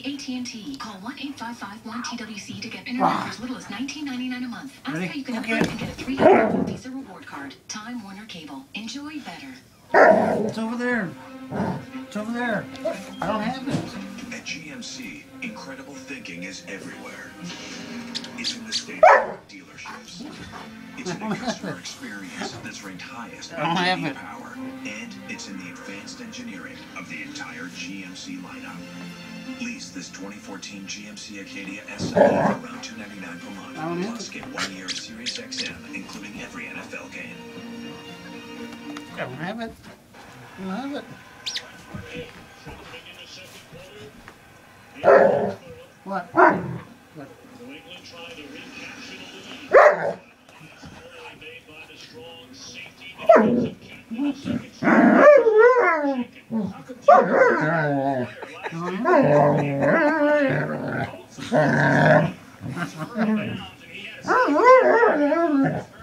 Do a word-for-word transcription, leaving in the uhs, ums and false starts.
A T and T. Call one eight five five one T W C to get internet for as little as nineteen ninety-nine a month. Ask how you can upgrade and get a three hundred dollars Visa reward card. Time Warner Cable. Enjoy better. It's over there. It's over there. I don't have it. At G M C, incredible thinking is everywhere. It's in the state-of-the-art dealerships. It's in the customer experience that's ranked highest I don't by have J D it. Power. And it's in the advanced engineering of the entire G M C lineup. Lease this twenty fourteen G M C Acadia S U V for around two hundred ninety-nine dollars per I don't month. have Plus, get one year of Sirius X M, including every N F L game. I don't have it. I don't have it. What? What? New England trying to recapture the lead. Made by the strong safety defensive key in the second set. How come